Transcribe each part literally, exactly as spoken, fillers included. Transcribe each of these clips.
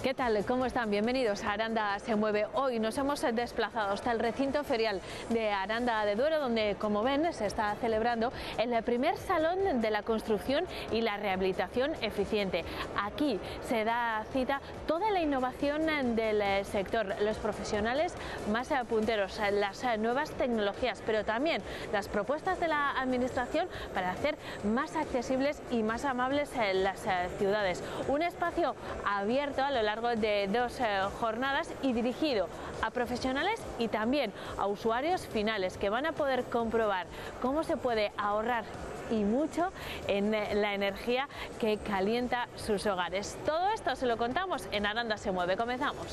¿Qué tal? ¿Cómo están? Bienvenidos a Aranda se mueve. Hoy nos hemos desplazado hasta el recinto ferial de Aranda de Duero, donde, como ven, se está celebrando el primer salón de la construcción y la rehabilitación eficiente. Aquí se da cita toda la innovación del sector, los profesionales más punteros, las nuevas tecnologías, pero también las propuestas de la administración para hacer más accesibles y más amables las ciudades. Un espacio abierto a lo largo de dos eh, jornadas y dirigido a profesionales y también a usuarios finales que van a poder comprobar cómo se puede ahorrar y mucho en la energía que calienta sus hogares. Todo esto se lo contamos en Aranda se mueve. Comenzamos.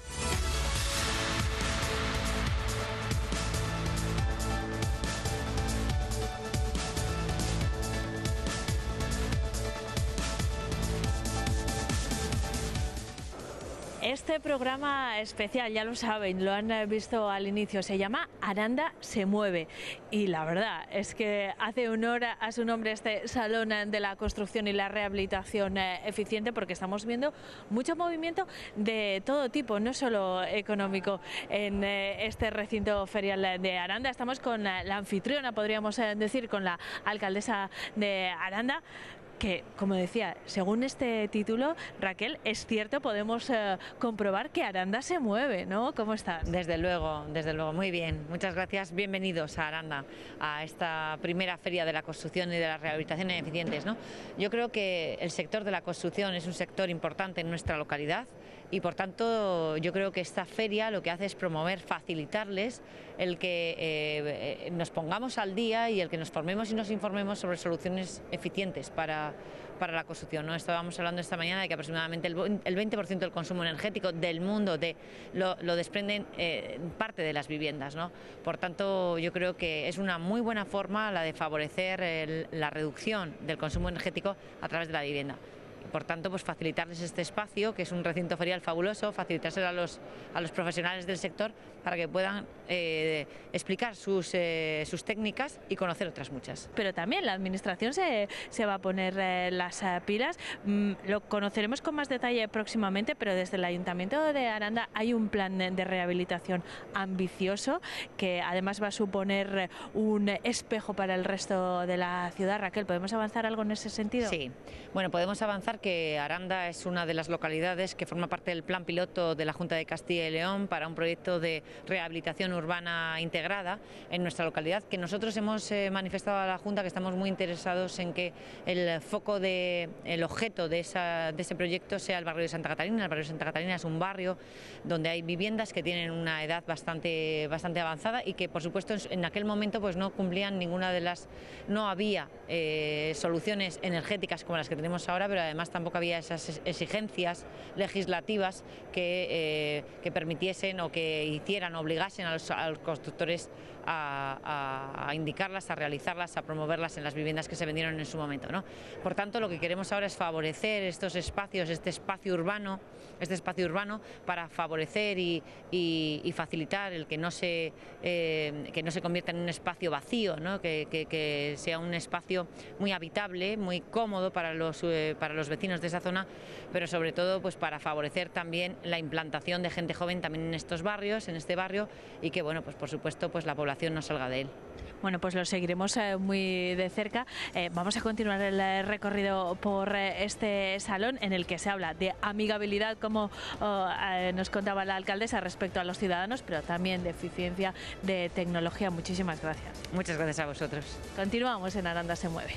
Este programa especial, ya lo saben, lo han visto al inicio, se llama Aranda se mueve y la verdad es que hace honor a su nombre este salón de la construcción y la rehabilitación eficiente, porque estamos viendo mucho movimiento de todo tipo, no solo económico, en este recinto ferial de Aranda. Estamos con la anfitriona, podríamos decir, con la alcaldesa de Aranda, que, como decía, según este título, Raquel, es cierto, podemos eh, comprobar que Aranda se mueve, ¿no? ¿Cómo estás? Desde luego, desde luego, muy bien. Muchas gracias. Bienvenidos a Aranda, a esta primera feria de la construcción y de la rehabilitación eficientes, ¿no? Yo creo que el sector de la construcción es un sector importante en nuestra localidad y, por tanto, yo creo que esta feria lo que hace es promover, facilitarles el que eh, nos pongamos al día y el que nos formemos y nos informemos sobre soluciones eficientes para para la construcción, ¿no? Estábamos hablando esta mañana de que aproximadamente el veinte por ciento del consumo energético del mundo de, lo, lo desprenden eh, parte de las viviendas, ¿no? Por tanto, yo creo que es una muy buena forma la de favorecer el, la reducción del consumo energético a través de la vivienda. Por tanto, pues facilitarles este espacio, que es un recinto ferial fabuloso, facilitárselo a los, a los profesionales del sector para que puedan eh, explicar sus, eh, sus técnicas y conocer otras muchas. Pero también la administración se, se va a poner eh, las eh, pilas, mm, lo conoceremos con más detalle próximamente, pero desde el Ayuntamiento de Aranda hay un plan de rehabilitación ambicioso que además va a suponer un espejo para el resto de la ciudad. Raquel, ¿podemos avanzar algo en ese sentido? Sí, bueno, podemos avanzar que Aranda es una de las localidades que forma parte del plan piloto de la Junta de Castilla y León para un proyecto de rehabilitación urbana integrada en nuestra localidad, que nosotros hemos eh, manifestado a la Junta que estamos muy interesados en que el foco, de, el objeto de, esa, de ese proyecto sea el barrio de Santa Catarina. El barrio de Santa Catarina es un barrio donde hay viviendas que tienen una edad bastante, bastante avanzada y que, por supuesto, en aquel momento pues no cumplían ninguna de las, no había eh, soluciones energéticas como las que tenemos ahora, pero además tampoco había esas exigencias legislativas que, eh, que permitiesen o que hicieran, obligasen a los, a los constructores a, a, a indicarlas, a realizarlas, a promoverlas en las viviendas que se vendieron en su momento, ¿no? Por tanto, lo que queremos ahora es favorecer estos espacios, este espacio urbano, este espacio urbano para favorecer y, y, y facilitar el que no se eh, que no se convierta en un espacio vacío, ¿no? que, que, que sea un espacio muy habitable, muy cómodo para los eh, para los vecinos de esa zona, pero sobre todo pues para favorecer también la implantación de gente joven también en estos barrios, en este barrio, y que, bueno, pues por supuesto pues la población no salga de él. Bueno, pues lo seguiremos eh, muy de cerca. Eh, vamos a continuar el eh, recorrido por eh, este salón en el que se habla de amigabilidad, como oh, eh, nos contaba la alcaldesa, respecto a los ciudadanos, pero también de eficiencia, de tecnología. Muchísimas gracias. Muchas gracias a vosotros. Continuamos en Aranda se mueve.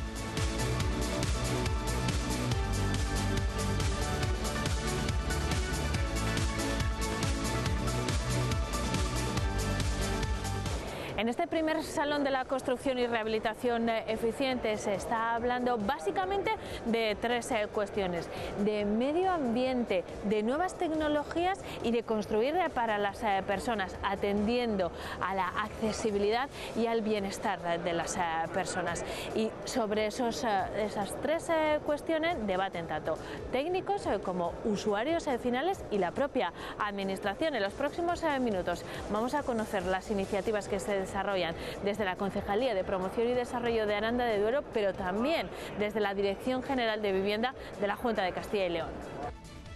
En este primer salón de la construcción y rehabilitación eficiente se está hablando básicamente de tres cuestiones: de medio ambiente, de nuevas tecnologías y de construir para las personas, atendiendo a la accesibilidad y al bienestar de las personas. Y sobre esos, esas tres cuestiones debaten tanto técnicos como usuarios finales y la propia administración. En los próximos minutos vamos a conocer las iniciativas que se desarrollan desde la Concejalía de Promoción y Desarrollo de Aranda de Duero, pero también desde la Dirección General de Vivienda de la Junta de Castilla y León.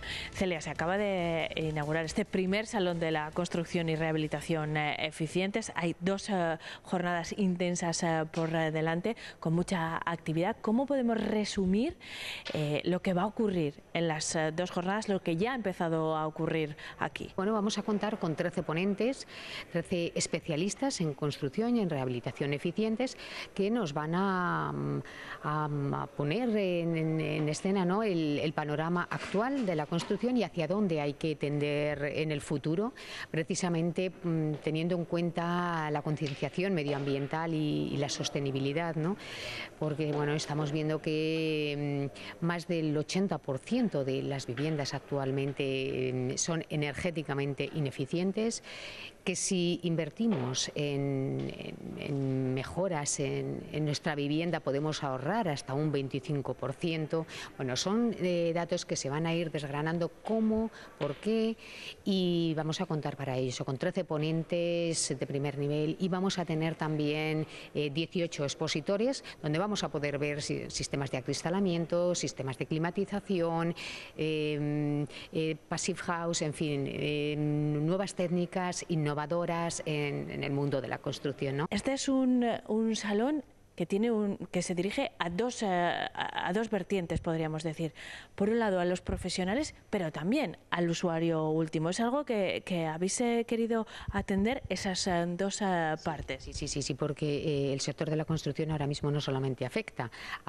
Celia, se acaba de inaugurar este primer Salón de la Construcción y Rehabilitación eh, Eficientes. Hay dos eh, jornadas intensas eh, por eh, delante, con mucha actividad. ¿Cómo podemos resumir eh, lo que va a ocurrir en las eh, dos jornadas, lo que ya ha empezado a ocurrir aquí? Bueno, vamos a contar con trece ponentes, trece especialistas en construcción y en rehabilitación eficientes, que nos van a, a, a poner en, en, en escena, ¿no?, el, el panorama actual de la construcción y hacia dónde hay que tender en el futuro, precisamente mmm, teniendo en cuenta la concienciación medioambiental y, y la sostenibilidad, ¿no? Porque bueno, estamos viendo que mmm, más del ochenta por ciento de las viviendas actualmente mmm, son energéticamente ineficientes, que si invertimos en, en, en mejoras en, en nuestra vivienda podemos ahorrar hasta un veinticinco por ciento. Bueno, son eh, datos que se van a ir desgranando cómo, por qué, y vamos a contar para ello con trece ponentes de primer nivel, y vamos a tener también eh, dieciocho expositores donde vamos a poder ver si, sistemas de acristalamiento, sistemas de climatización, eh, eh, passive house, en fin, eh, nuevas técnicas innovadoras en, en el mundo de la construcción, ¿no? Este es un, un salón que tiene un, que se dirige a dos, eh, a dos vertientes, podríamos decir. Por un lado a los profesionales, pero también al usuario último. Es algo que, que habéis eh, querido atender, esas eh, dos eh, partes. Sí, sí, sí, sí, porque eh, el sector de la construcción ahora mismo no solamente afecta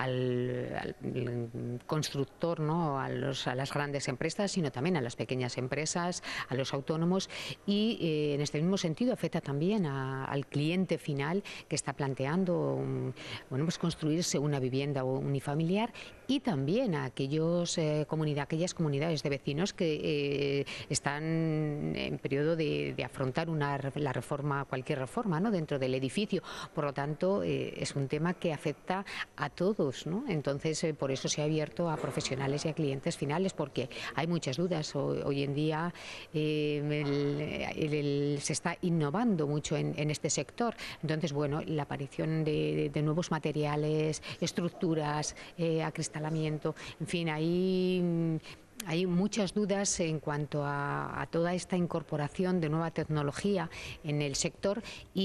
al, al constructor, ¿no?, a, los, a las grandes empresas, sino también a las pequeñas empresas, a los autónomos, y eh, en este mismo sentido afecta también a, al cliente final que está planteando un, bueno, pues construirse una vivienda unifamiliar, y también a aquellos, eh, comunidad, aquellas comunidades de vecinos que eh, están en periodo de, de afrontar una, la reforma, cualquier reforma, ¿no?, dentro del edificio. Por lo tanto, eh, es un tema que afecta a todos, ¿no? Entonces, eh, por eso se ha abierto a profesionales y a clientes finales, porque hay muchas dudas. Hoy, hoy en día eh, el, el, el, se está innovando mucho en, en este sector. Entonces, bueno, la aparición de, de nuevos materiales, estructuras, eh, acristalamiento, en fin, ahí hay muchas dudas en cuanto a, a toda esta incorporación de nueva tecnología en el sector,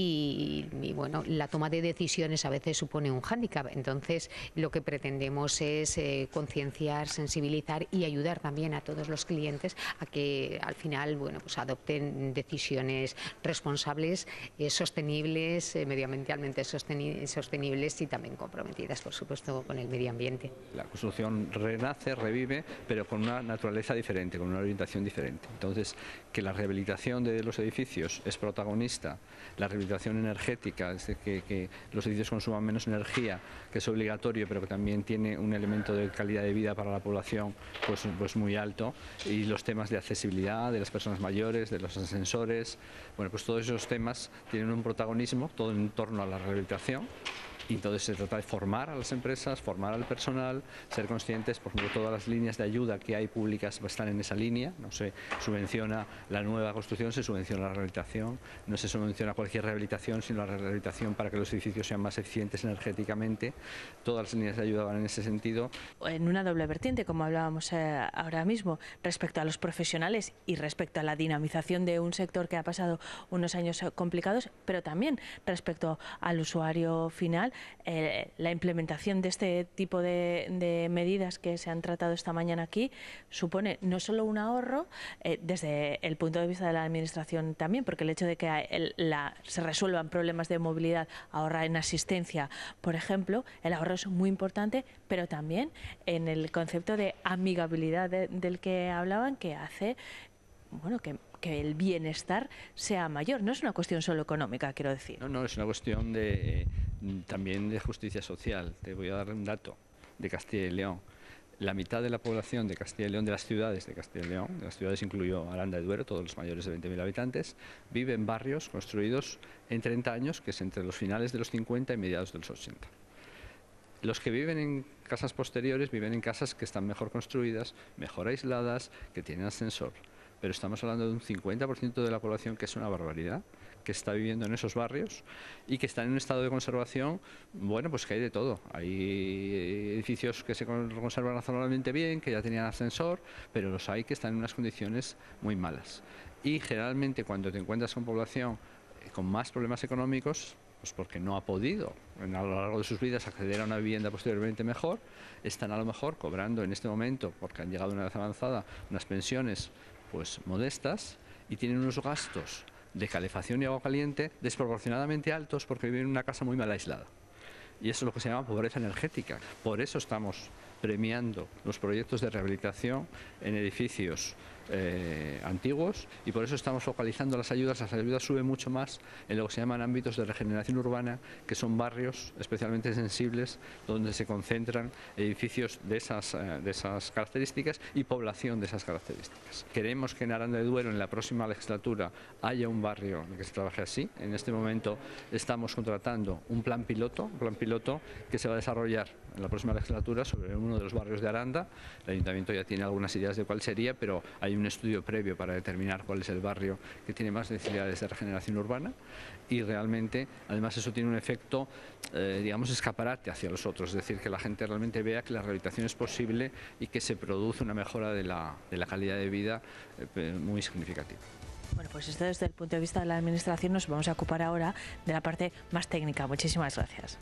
y, y bueno, la toma de decisiones a veces supone un hándicap. Entonces, lo que pretendemos es eh, concienciar, sensibilizar y ayudar también a todos los clientes a que al final, bueno, pues adopten decisiones responsables, eh, sostenibles, eh, medioambientalmente sosteni sostenibles y también comprometidas, por supuesto, con el medio ambiente. La construcción renace, revive, pero con una naturaleza diferente, con una orientación diferente. Entonces, que la rehabilitación de los edificios es protagonista, la rehabilitación energética, es decir, que, que los edificios consuman menos energía, que es obligatorio, pero que también tiene un elemento de calidad de vida para la población pues, pues muy alto, y los temas de accesibilidad de las personas mayores, de los ascensores, bueno, pues todos esos temas tienen un protagonismo, todo en torno a la rehabilitación. Y entonces se trata de formar a las empresas, formar al personal, ser conscientes, por ejemplo, todas las líneas de ayuda que hay públicas están en esa línea. No se subvenciona la nueva construcción, se subvenciona la rehabilitación. No se subvenciona cualquier rehabilitación, sino la rehabilitación para que los edificios sean más eficientes energéticamente. Todas las líneas de ayuda van en ese sentido. En una doble vertiente, como hablábamos eh, ahora mismo, respecto a los profesionales y respecto a la dinamización de un sector que ha pasado unos años complicados, pero también respecto al usuario final. Eh, la implementación de este tipo de, de medidas que se han tratado esta mañana aquí supone no solo un ahorro eh, desde el punto de vista de la administración también, porque el hecho de que el, la, se resuelvan problemas de movilidad, ahorra en asistencia, por ejemplo, el ahorro es muy importante, pero también en el concepto de amigabilidad de, del que hablaban, que hace, bueno, que que el bienestar sea mayor. No es una cuestión solo económica, quiero decir. No, no, es una cuestión de, también de justicia social. Te voy a dar un dato de Castilla y León. La mitad de la población de Castilla y León, de las ciudades de Castilla y León, de las ciudades incluyo Aranda de Duero, todos los mayores de veinte mil habitantes, vive en barrios construidos en treinta años, que es entre los finales de los cincuenta y mediados de los ochenta. Los que viven en casas posteriores viven en casas que están mejor construidas, mejor aisladas, que tienen ascensor. Pero estamos hablando de un cincuenta por ciento de la población, que es una barbaridad, que está viviendo en esos barrios y que están en un estado de conservación, bueno, pues que hay de todo. Hay edificios que se conservan razonablemente bien, que ya tenían ascensor, pero los hay que están en unas condiciones muy malas. Y generalmente cuando te encuentras con población con más problemas económicos, pues porque no ha podido a lo largo de sus vidas acceder a una vivienda posteriormente mejor, están a lo mejor cobrando en este momento, porque han llegado a una edad avanzada, unas pensiones pues modestas y tienen unos gastos de calefacción y agua caliente desproporcionadamente altos porque viven en una casa muy mal aislada. Y eso es lo que se llama pobreza energética. Por eso estamos premiando los proyectos de rehabilitación en edificios eh, antiguos y por eso estamos focalizando las ayudas. Las ayudas suben mucho más en lo que se llaman ámbitos de regeneración urbana, que son barrios especialmente sensibles donde se concentran edificios de esas, eh, de esas características y población de esas características. Queremos que en Aranda de Duero en la próxima legislatura haya un barrio en el que se trabaje así. En este momento estamos contratando un plan piloto, un plan piloto que se va a desarrollar en la próxima legislatura sobre uno de los barrios de Aranda. El Ayuntamiento ya tiene algunas ideas de cuál sería, pero hay un estudio previo para determinar cuál es el barrio que tiene más necesidades de regeneración urbana y realmente, además, eso tiene un efecto, eh, digamos, escaparate hacia los otros, es decir, que la gente realmente vea que la rehabilitación es posible y que se produce una mejora de la, de la calidad de vida eh, muy significativa. Bueno, pues esto desde el punto de vista de la Administración. Nos vamos a ocupar ahora de la parte más técnica. Muchísimas gracias.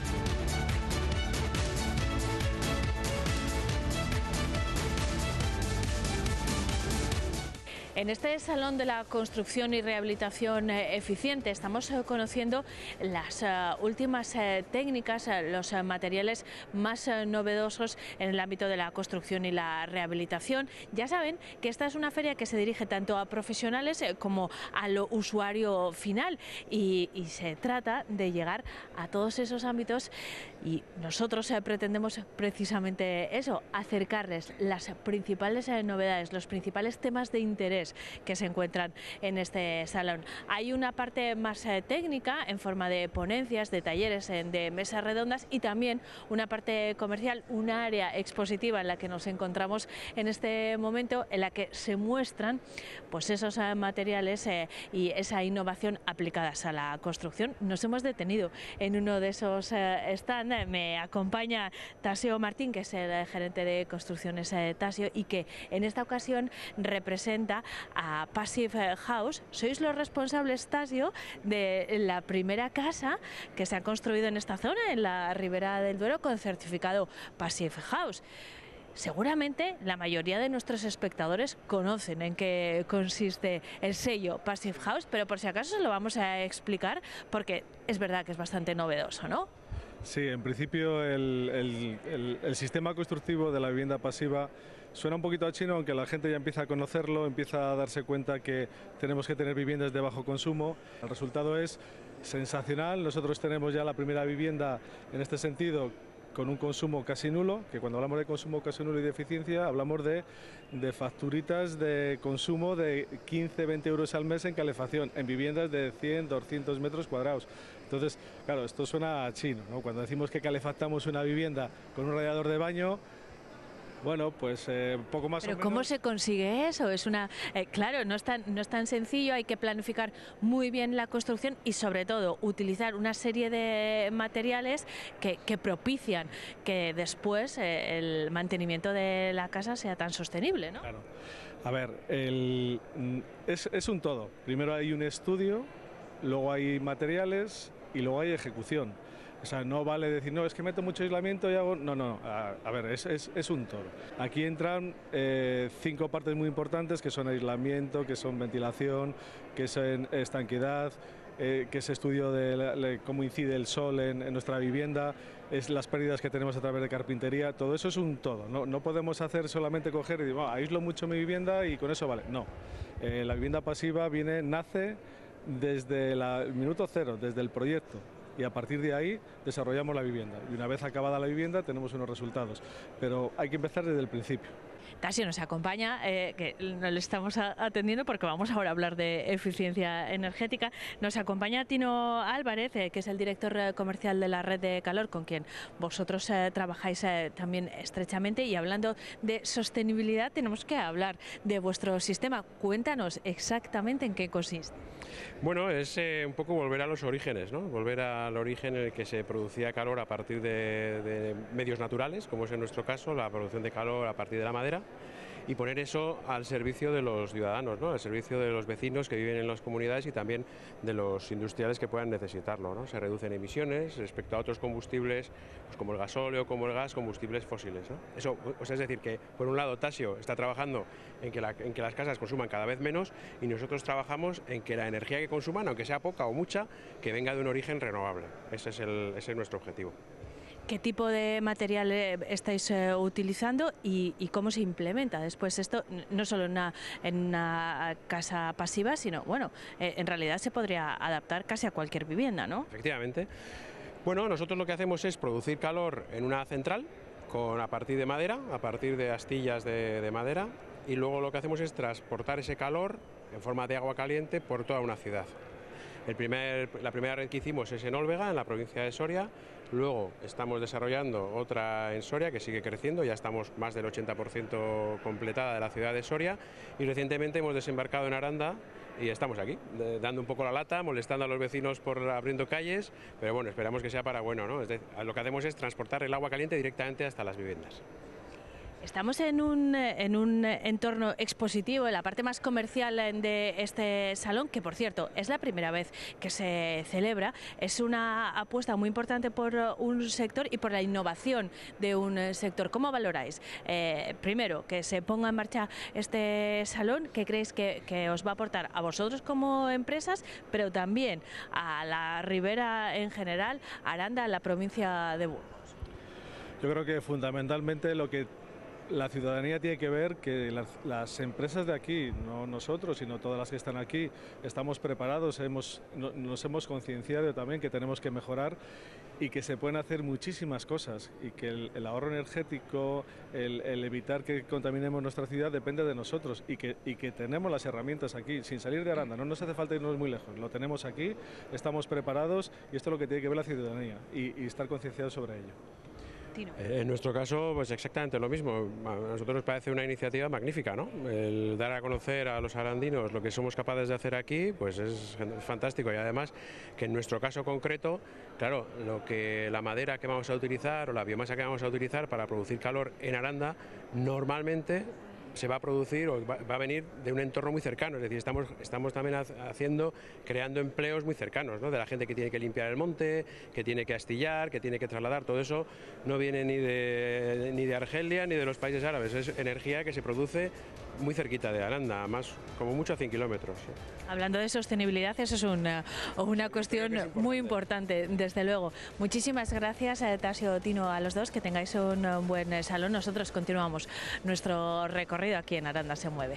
En este Salón de la Construcción y Rehabilitación Eficiente estamos conociendo las últimas técnicas, los materiales más novedosos en el ámbito de la construcción y la rehabilitación. Ya saben que esta es una feria que se dirige tanto a profesionales como al usuario final y, y se trata de llegar a todos esos ámbitos y nosotros pretendemos precisamente eso, acercarles las principales novedades, los principales temas de interés que se encuentran en este salón. Hay una parte más eh, técnica en forma de ponencias, de talleres, eh, de mesas redondas y también una parte comercial, una área expositiva en la que nos encontramos en este momento, en la que se muestran pues esos eh, materiales eh, y esa innovación aplicadas a la construcción. Nos hemos detenido en uno de esos eh, stands. Me acompaña Tasio Martín, que es el gerente de Construcciones eh, Tasio y que en esta ocasión representa a Passive House. Sois los responsables, Tasio, de la primera casa que se ha construido en esta zona, en la Ribera del Duero, con certificado Passive House. Seguramente la mayoría de nuestros espectadores conocen en qué consiste el sello Passive House, pero por si acaso se lo vamos a explicar porque es verdad que es bastante novedoso, ¿no? Sí, en principio el, el, el, el sistema constructivo de la vivienda pasiva suena un poquito a chino, aunque la gente ya empieza a conocerlo, empieza a darse cuenta que tenemos que tener viviendas de bajo consumo. El resultado es sensacional. Nosotros tenemos ya la primera vivienda en este sentido con un consumo casi nulo, que cuando hablamos de consumo casi nulo y de eficiencia, hablamos de, de facturitas de consumo de quince a veinte euros al mes en calefacción, en viviendas de cien a doscientos metros cuadrados. Entonces, claro, esto suena a chino, ¿no? Cuando decimos que calefactamos una vivienda con un radiador de baño, bueno, pues eh, poco más Pero o menos. ¿cómo se consigue eso? Es una, eh, claro, no es, tan, no es tan sencillo, hay que planificar muy bien la construcción y sobre todo utilizar una serie de materiales que, que propician que después eh, el mantenimiento de la casa sea tan sostenible, ¿no? Claro. A ver, el, es, es un todo. Primero hay un estudio, luego hay materiales y luego hay ejecución. O sea, no vale decir, no, es que meto mucho aislamiento y hago... No, no, a, a ver, es, es, es un todo. Aquí entran eh, cinco partes muy importantes que son aislamiento, que son ventilación, que son estanqueidad, eh, que es estudio de la, la, cómo incide el sol en, en nuestra vivienda, es las pérdidas que tenemos a través de carpintería, todo eso es un todo. No, no podemos hacer solamente coger y decir, oh, aíslo mucho mi vivienda y con eso vale. No, eh, la vivienda pasiva viene, nace desde la, el minuto cero, desde el proyecto. y a partir de ahí desarrollamos la vivienda. Y una vez acabada la vivienda tenemos unos resultados, pero hay que empezar desde el principio. Tasio nos acompaña, eh, que no le estamos atendiendo porque vamos ahora a hablar de eficiencia energética. Nos acompaña Tino Álvarez, eh, que es el director comercial de la red de calor, con quien vosotros eh, trabajáis eh, también estrechamente. Y hablando de sostenibilidad, tenemos que hablar de vuestro sistema. Cuéntanos exactamente en qué consiste. Bueno, es eh, un poco volver a los orígenes, ¿no? Volver al origen en el que se producía calor a partir de, de medios naturales, como es en nuestro caso la producción de calor a partir de la madera, y poner eso al servicio de los ciudadanos, ¿no? Al servicio de los vecinos que viven en las comunidades y también de los industriales que puedan necesitarlo, ¿no? Se reducen emisiones respecto a otros combustibles, pues como el gasóleo, como el gas, combustibles fósiles, ¿no? Eso, o sea, es decir, que por un lado Tasio está trabajando en que, la, en que las casas consuman cada vez menos y nosotros trabajamos en que la energía que consuman, aunque sea poca o mucha, que venga de un origen renovable. Ese es, el, ese es nuestro objetivo. ¿Qué tipo de material estáis eh, utilizando y, y cómo se implementa después esto, no solo en una, en una casa pasiva, sino, bueno, eh, en realidad se podría adaptar casi a cualquier vivienda, ¿no? Efectivamente. Bueno, nosotros lo que hacemos es producir calor en una central con, a partir de madera, a partir de astillas de, de madera, y luego lo que hacemos es transportar ese calor en forma de agua caliente por toda una ciudad. El primer, la primera red que hicimos es en Olvega, en la provincia de Soria. Luego estamos desarrollando otra en Soria que sigue creciendo, ya estamos más del ochenta por ciento completada de la ciudad de Soria, y recientemente hemos desembarcado en Aranda y estamos aquí, de, dando un poco la lata, molestando a los vecinos por abriendo calles, pero bueno, esperamos que sea para bueno, ¿no? Es decir, lo que hacemos es transportar el agua caliente directamente hasta las viviendas. Estamos en un, en un entorno expositivo, en la parte más comercial de este salón, que por cierto es la primera vez que se celebra. Es una apuesta muy importante por un sector y por la innovación de un sector. ¿Cómo valoráis? Eh, primero, que se ponga en marcha este salón, ¿qué creéis que, que os va a aportar a vosotros como empresas, pero también a la Ribera en general, a Aranda, a la provincia de Burgos? Yo creo que fundamentalmente lo que la ciudadanía tiene que ver que las, las empresas de aquí, no nosotros, sino todas las que están aquí, estamos preparados, hemos, no, nos hemos concienciado también que tenemos que mejorar y que se pueden hacer muchísimas cosas y que el, el ahorro energético, el, el evitar que contaminemos nuestra ciudad depende de nosotros y que, y que tenemos las herramientas aquí, sin salir de Aranda, no nos hace falta irnos muy lejos, lo tenemos aquí, estamos preparados y esto es lo que tiene que ver la ciudadanía y, y estar concienciados sobre ello. En nuestro caso, pues exactamente lo mismo. A nosotros nos parece una iniciativa magnífica, ¿no? El dar a conocer a los arandinos lo que somos capaces de hacer aquí, pues es fantástico. Y además, que en nuestro caso concreto, claro, lo que la madera que vamos a utilizar o la biomasa que vamos a utilizar para producir calor en Aranda, normalmente se va a producir o va, va a venir de un entorno muy cercano, es decir, estamos, estamos también haciendo, creando empleos muy cercanos, ¿no? De la gente que tiene que limpiar el monte, que tiene que astillar, que tiene que trasladar, todo eso no viene ni de, ni de Argelia ni de los países árabes, es energía que se produce muy cerquita de Aranda, más como mucho a cien kilómetros. Hablando de sostenibilidad, eso es una, una cuestión es muy importante, desde luego. Muchísimas gracias, Tasio, Tino, a los dos, que tengáis un buen salón. Nosotros continuamos nuestro recorrido aquí en Aranda se mueve.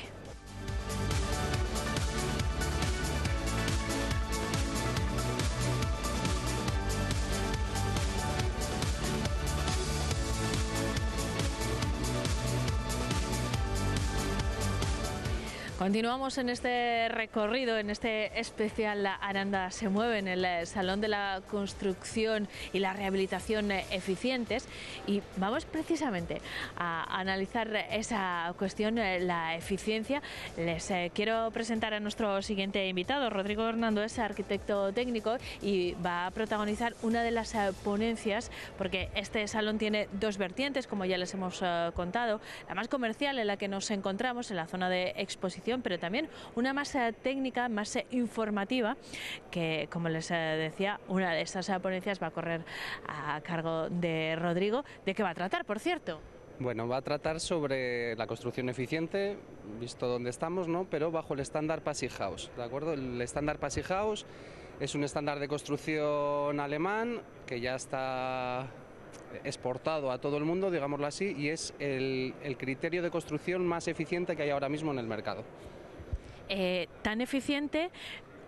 Continuamos en este recorrido, en este especial Aranda se mueve, en el Salón de la Construcción y la Rehabilitación Eficientes, y vamos precisamente a analizar esa cuestión, la eficiencia. Les eh, quiero presentar a nuestro siguiente invitado. Rodrigo Hernando es arquitecto técnico y va a protagonizar una de las eh, ponencias, porque este salón tiene dos vertientes, como ya les hemos eh, contado, la más comercial, en la que nos encontramos en la zona de exposición, pero también una más eh, técnica, más eh, informativa, que, como les eh, decía, una de estas eh, ponencias va a correr a cargo de Rodrigo. ¿De qué va a tratar, por cierto? Bueno, va a tratar sobre la construcción eficiente, visto dónde estamos, ¿no? Pero bajo el estándar Passivhaus House, ¿de acuerdo? El estándar Passivhaus House es un estándar de construcción alemán que ya está exportado a todo el mundo, digámoslo así, y es el, el criterio de construcción más eficiente que hay ahora mismo en el mercado. Eh, tan eficiente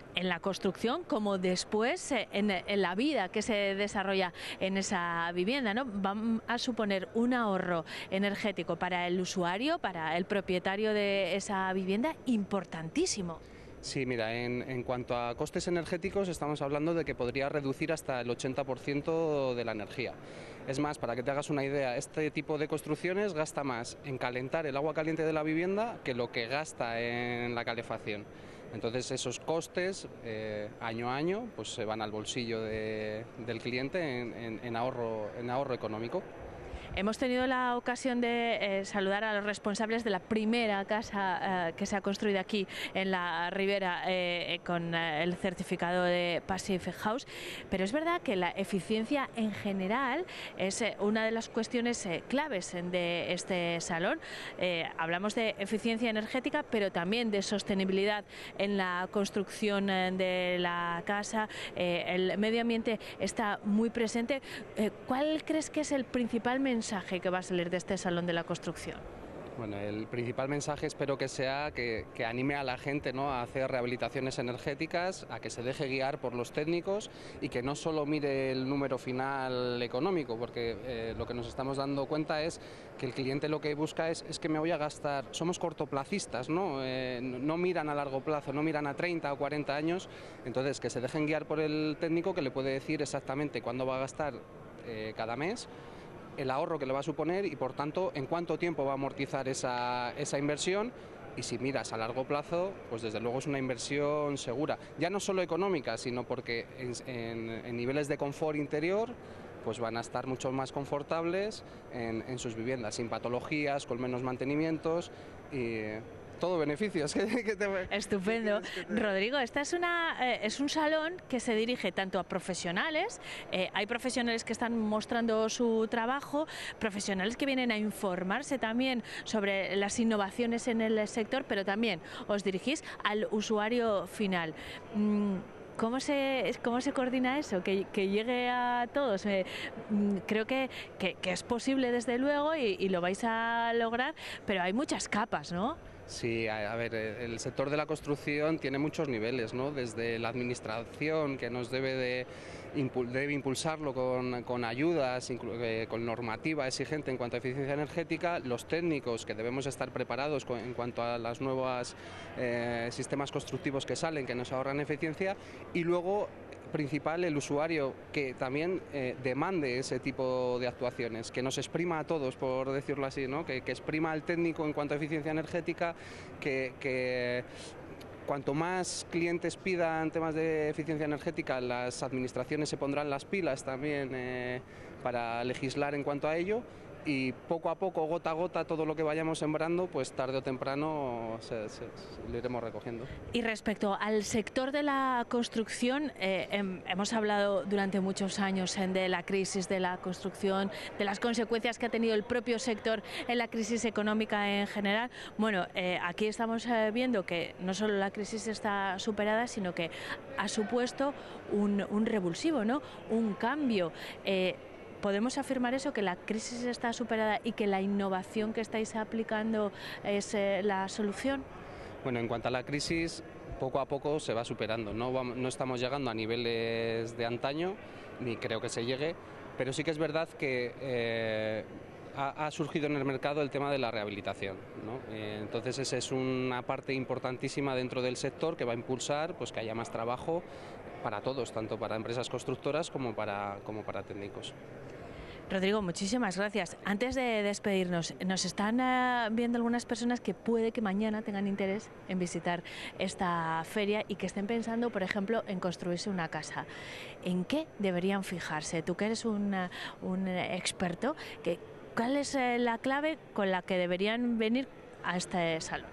en la construcción como después en, en la vida que se desarrolla en esa vivienda, ¿no? Va a suponer un ahorro energético para el usuario, para el propietario de esa vivienda, importantísimo. Sí, mira, en, en cuanto a costes energéticos estamos hablando de que podría reducir hasta el ochenta por ciento de la energía. Es más, para que te hagas una idea, este tipo de construcciones gasta más en calentar el agua caliente de la vivienda que lo que gasta en la calefacción. Entonces esos costes eh, año a año pues se van al bolsillo de, del cliente en, en, en, ahorro, en ahorro económico. Hemos tenido la ocasión de eh, saludar a los responsables de la primera casa eh, que se ha construido aquí en la Ribera eh, con eh, el certificado de Passive House, pero es verdad que la eficiencia en general es eh, una de las cuestiones eh, claves de este salón. Eh, hablamos de eficiencia energética, pero también de sostenibilidad en la construcción eh, de la casa. Eh, el medio ambiente está muy presente. Eh, ¿Cuál crees que es el principal mensaje que va a salir de este Salón de la Construcción? Bueno, el principal mensaje espero que sea que, que anime a la gente, ¿no?, a hacer rehabilitaciones energéticas, a que se deje guiar por los técnicos y que no solo mire el número final económico, porque eh, lo que nos estamos dando cuenta es que el cliente lo que busca es, es que me voy a gastar, somos cortoplacistas, ¿no? Eh, no miran a largo plazo, no miran a treinta o cuarenta años, entonces que se dejen guiar por el técnico que le puede decir exactamente cuándo va a gastar eh, cada mes, el ahorro que le va a suponer y por tanto en cuánto tiempo va a amortizar esa, esa inversión, y si miras a largo plazo pues desde luego es una inversión segura, ya no solo económica sino porque en, en, en niveles de confort interior pues van a estar mucho más confortables en, en sus viviendas, sin patologías, con menos mantenimientos y todo beneficios. Estupendo. Rodrigo, esta es, una, eh, es un salón que se dirige tanto a profesionales, eh, hay profesionales que están mostrando su trabajo, profesionales que vienen a informarse también sobre las innovaciones en el sector, pero también os dirigís al usuario final. Mm. ¿Cómo se, ¿Cómo se coordina eso? Que, que llegue a todos. Eh, creo que, que, que es posible desde luego y, y lo vais a lograr, pero hay muchas capas, ¿no? Sí, a, a ver, el sector de la construcción tiene muchos niveles, ¿no? Desde la administración, que nos debe de impul debe impulsarlo con, con ayudas, eh, con normativa exigente en cuanto a eficiencia energética, los técnicos que debemos estar preparados con, en cuanto a los nuevos eh, sistemas constructivos que salen, que nos ahorran eficiencia, y luego principal el usuario que también eh, demande ese tipo de actuaciones, que nos exprima a todos, por decirlo así, ¿no? que, que exprima al técnico en cuanto a eficiencia energética, que, que cuanto más clientes pidan temas de eficiencia energética, las administraciones se pondrán las pilas también eh, para legislar en cuanto a ello. Y poco a poco, gota a gota, todo lo que vayamos sembrando, pues tarde o temprano se, se, se lo iremos recogiendo. Y respecto al sector de la construcción, eh, hem, hemos hablado durante muchos años eh, de la crisis de la construcción, de las consecuencias que ha tenido el propio sector en la crisis económica en general. Bueno, eh, aquí estamos eh, viendo que no solo la crisis está superada, sino que ha supuesto un, un revulsivo, ¿no? Un cambio. Eh, ¿Podemos afirmar eso, que la crisis está superada y que la innovación que estáis aplicando es eh, la solución? Bueno, en cuanto a la crisis, poco a poco se va superando. No, vamos, no estamos llegando a niveles de antaño, ni creo que se llegue, pero sí que es verdad que eh, ha, ha surgido en el mercado el tema de la rehabilitación, ¿no? Eh, entonces esa es una parte importantísima dentro del sector que va a impulsar pues, que haya más trabajo para todos, tanto para empresas constructoras como para, como para técnicos. Rodrigo, muchísimas gracias. Antes de despedirnos, nos están uh, viendo algunas personas que puede que mañana tengan interés en visitar esta feria y que estén pensando, por ejemplo, en construirse una casa. ¿En qué deberían fijarse? Tú que eres un, uh, un experto, que, ¿cuál es uh, la clave con la que deberían venir a este salón?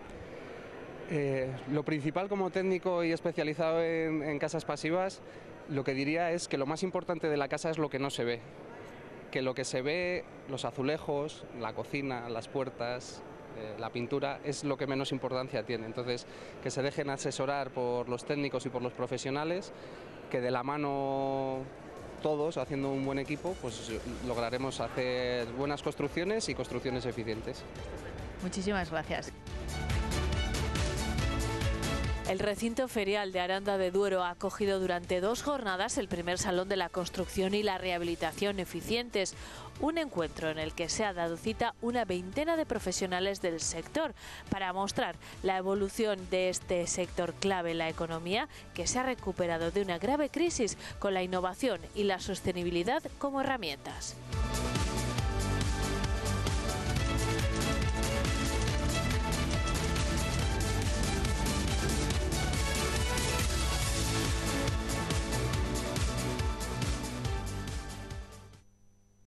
Eh, lo principal como técnico y especializado en, en casas pasivas, lo que diría es que lo más importante de la casa es lo que no se ve. Que lo que se ve, los azulejos, la cocina, las puertas, eh, la pintura, es lo que menos importancia tiene. Entonces, que se dejen asesorar por los técnicos y por los profesionales, que de la mano todos, haciendo un buen equipo, pues lograremos hacer buenas construcciones y construcciones eficientes. Muchísimas gracias. El recinto ferial de Aranda de Duero ha acogido durante dos jornadas el primer Salón de la Construcción y la Rehabilitación Eficientes, un encuentro en el que se ha dado cita una veintena de profesionales del sector para mostrar la evolución de este sector clave en la economía, que se ha recuperado de una grave crisis con la innovación y la sostenibilidad como herramientas.